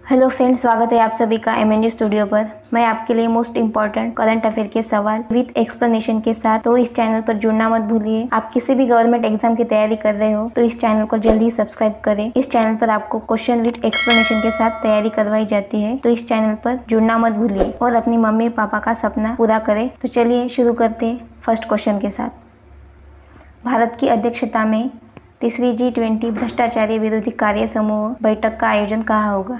Hello friends, स्वागत है आप सभी का MNG स्टूडियो पर। मैं आपके लिए मोस्ट इम्पॉर्टेंट करंट अफेयर के सवाल विद एक्सप्लेनेशन के साथ, तो इस चैनल पर जुड़ना मत भूलिए। आप किसी भी गवर्नमेंट एग्जाम की तैयारी कर रहे हो तो इस चैनल को जल्दी सब्सक्राइब करें। इस चैनल पर आपको क्वेश्चन विद एक्सप्लेनेशन के साथ तैयारी करवाई जाती है, तो इस चैनल पर जुड़ना मत भूलिए और अपनी मम्मी पापा का सपना पूरा करें। तो चलिए शुरू करते हैं फर्स्ट क्वेश्चन के साथ। भारत की अध्यक्षता में तीसरी G20 भ्रष्टाचार विरोधी कार्य समूह बैठक का आयोजन कहाँ होगा?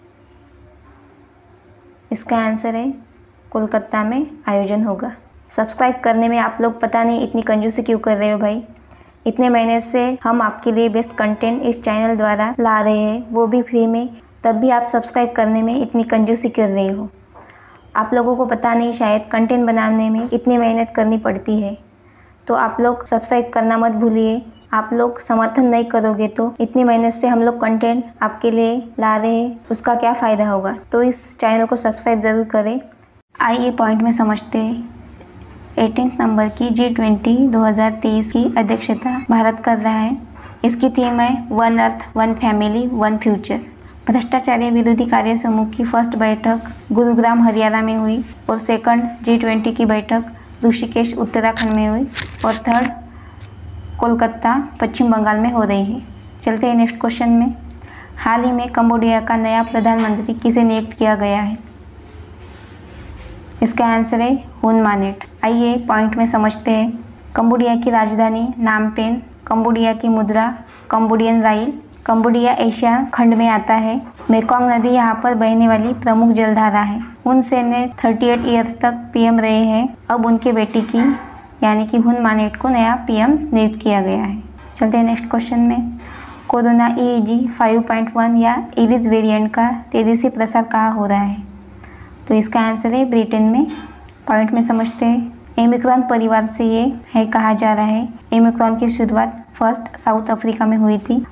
इसका आंसर है कोलकाता में आयोजन होगा। सब्सक्राइब करने में आप लोग पता नहीं इतनी कंजूसी क्यों कर रहे हो भाई। इतने महीने से हम आपके लिए बेस्ट कंटेंट इस चैनल द्वारा ला रहे हैं, वो भी फ्री में, तब भी आप सब्सक्राइब करने में इतनी कंजूसी कर रहे हो। आप लोगों को पता नहीं शायद कंटेंट बनाने में इतनी मेहनत करनी पड़ती है, तो आप लोग सब्सक्राइब करना मत भूलिए। आप लोग समर्थन नहीं करोगे तो इतनी मेहनत से हम लोग कंटेंट आपके लिए ला रहे हैं, उसका क्या फ़ायदा होगा। तो इस चैनल को सब्सक्राइब ज़रूर करें। आइए पॉइंट में समझते हैं। 18 नंबर की G20 2023 की अध्यक्षता भारत कर रहा है। इसकी थीम है one earth, one family, one future. भ्रष्टाचार विरोधी कार्य समूह की फर्स्ट बैठक गुरुग्राम हरियाणा में हुई और सेकंड G20 की बैठक ऋषिकेश उत्तराखंड में हुई और थर्ड कोलकाता पश्चिम बंगाल में हो रही है। चलते हैं नेक्स्ट क्वेश्चन में। हाल ही में कंबोडिया का नया प्रधानमंत्री किसे नियुक्त किया गया है? इसका आंसर है हुन मानेट। आइए पॉइंट में समझते हैं। कंबोडिया की राजधानी नामपेन, कंबोडिया की मुद्रा कंबोडियन राइल। कंबोडिया एशिया खंड में आता है। मेकोंग नदी यहाँ पर बहने वाली प्रमुख जलधारा है। हुन सेन ने 38 ईयर्स तक PM रहे हैं। अब उनके बेटी की यानी कि हुन मानेट को नया PM नियुक्त किया गया है। चलते हैं नेक्स्ट क्वेश्चन में। कोरोना EEG 5.1 या इरिस वेरिएंट का तेज़ी से प्रसार कहाँ हो रहा है? तो इसका आंसर है ब्रिटेन में। पॉइंट में समझते हैं। ओमिक्रॉन परिवार से ये है कहा जा रहा है। ओमिक्रॉन की शुरुआत फर्स्ट साउथ अफ्रीका में हुई थी।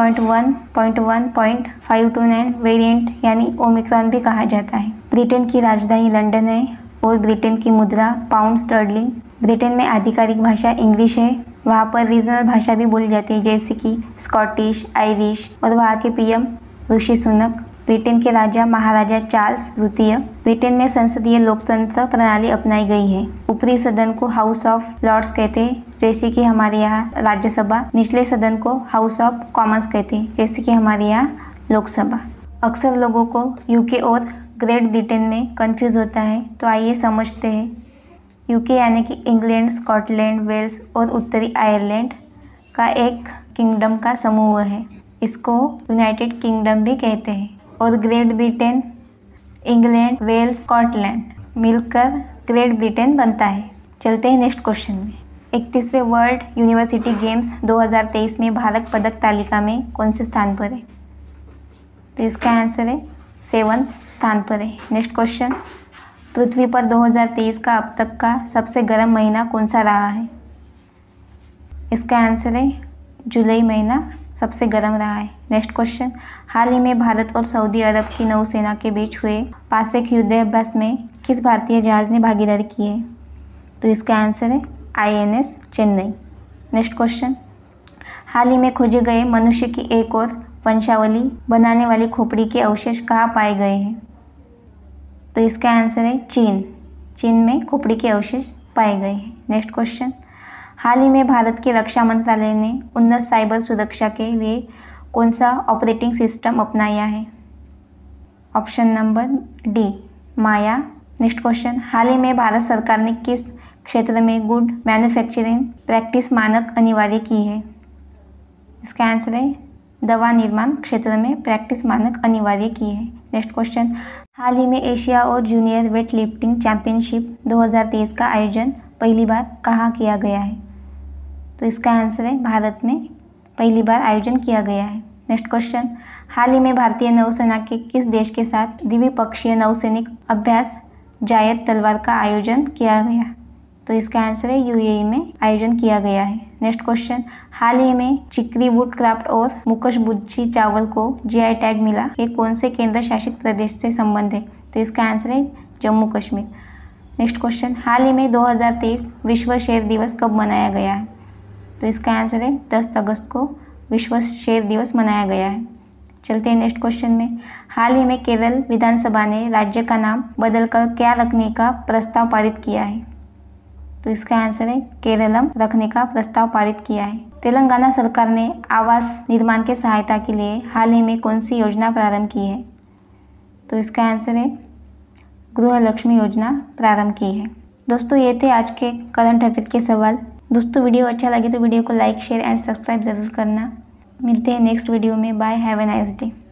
B.1.1.529 वेरिएंट यानी ओमिक्रॉन भी कहा जाता है। ब्रिटेन की राजधानी लंदन है और ब्रिटेन की मुद्रा पाउंड स्टर्लिंग। ब्रिटेन में आधिकारिक भाषा इंग्लिश है। वहाँ पर रीजनल भाषा भी बोली जाती है जैसे कि स्कॉटिश, आयरिश, और वहाँ के PM ऋषि सुनक। ब्रिटेन के राजा महाराजा चार्ल्स द्वितीय। ब्रिटेन में संसदीय लोकतंत्र प्रणाली अपनाई गई है। ऊपरी सदन को हाउस ऑफ लॉर्ड्स कहते हैं जैसे कि हमारे यहाँ राज्यसभा। निचले सदन को हाउस ऑफ कॉमन्स कहते हैं जैसे कि हमारे यहाँ लोकसभा। अक्सर लोगों को UK और ग्रेट ब्रिटेन में कंफ्यूज होता है, तो आइए समझते हैं। UK यानी कि इंग्लैंड, स्कॉटलैंड, वेल्स और उत्तरी आयरलैंड का एक किंगडम का समूह है। इसको यूनाइटेड किंगडम भी कहते हैं। और Great Britain, England, Wales, Scotland मिलकर ग्रेट ब्रिटेन बनता है। चलते हैं नेक्स्ट क्वेश्चन में। 31वें वर्ल्ड यूनिवर्सिटी गेम्स 2023 में भारत पदक तालिका में कौन से स्थान पर है? तो इसका आंसर है 7वें स्थान पर है। Next question. पृथ्वी पर 2023 का अब तक का सबसे गर्म महीना कौन सा रहा है? इसका आंसर है जुलाई महीना सबसे गर्म रहा है। Next question. हाल ही में भारत और सऊदी अरब की नौसेना के बीच हुए पासिक युद्धाभ्यास में किस भारतीय जहाज़ ने भागीदारी की है? तो इसका आंसर है INS चेन्नई। Next question. हाल ही में खोजे गए मनुष्य की एक और वंशावली बनाने वाली खोपड़ी के अवशेष कहाँ पाए गए हैं? तो इसका आंसर है चीन में खोपड़ी के अवशेष पाए गए हैं। Next question. हाल ही में भारत के रक्षा मंत्रालय ने उन्नत साइबर सुरक्षा के लिए कौन सा ऑपरेटिंग सिस्टम अपनाया है? Option number D Maya. Next question. हाल ही में भारत सरकार ने किस क्षेत्र में गुड मैन्युफैक्चरिंग प्रैक्टिस मानक अनिवार्य की है? इसका आंसर है दवा निर्माण क्षेत्र में प्रैक्टिस मानक अनिवार्य की है। Next question. हाल ही में एशिया और जूनियर वेट लिफ्टिंग चैंपियनशिप 2023 का आयोजन पहली बार कहाँ किया गया है? तो इसका आंसर है भारत में पहली बार आयोजन किया गया है। Next question. हाल ही में भारतीय नौसेना के किस देश के साथ द्विपक्षीय नौसैनिक अभ्यास जायद तलवार का आयोजन किया गया? तो इसका आंसर है UAE में आयोजन किया गया है। Next question. हाल ही में चिकरी वुड क्राफ्ट और मुकशबुच्ची चावल को GI टैग मिला, ये कौन से केंद्र शासित प्रदेश से संबंध है? तो इसका आंसर है जम्मू कश्मीर। Next question. हाल ही में 2023 विश्व शेर दिवस कब मनाया गया है? तो इसका आंसर है 10 अगस्त को विश्व शेर दिवस मनाया गया है। चलते हैं नेक्स्ट क्वेश्चन में। हाल ही में केरल विधानसभा ने राज्य का नाम बदलकर क्या रखने का प्रस्ताव पारित किया है? तो इसका आंसर है केरलम रखने का प्रस्ताव पारित किया है। तेलंगाना सरकार ने आवास निर्माण के सहायता के लिए हाल ही में कौन सी योजना प्रारंभ की है? तो इसका आंसर है गृह लक्ष्मी योजना प्रारंभ की है। दोस्तों ये थे आज के करंट अफेयर के सवाल। दोस्तों वीडियो अच्छा लगे तो वीडियो को लाइक शेयर एंड सब्सक्राइब ज़रूर करना। मिलते हैं नेक्स्ट वीडियो में। Bye, have a nice day.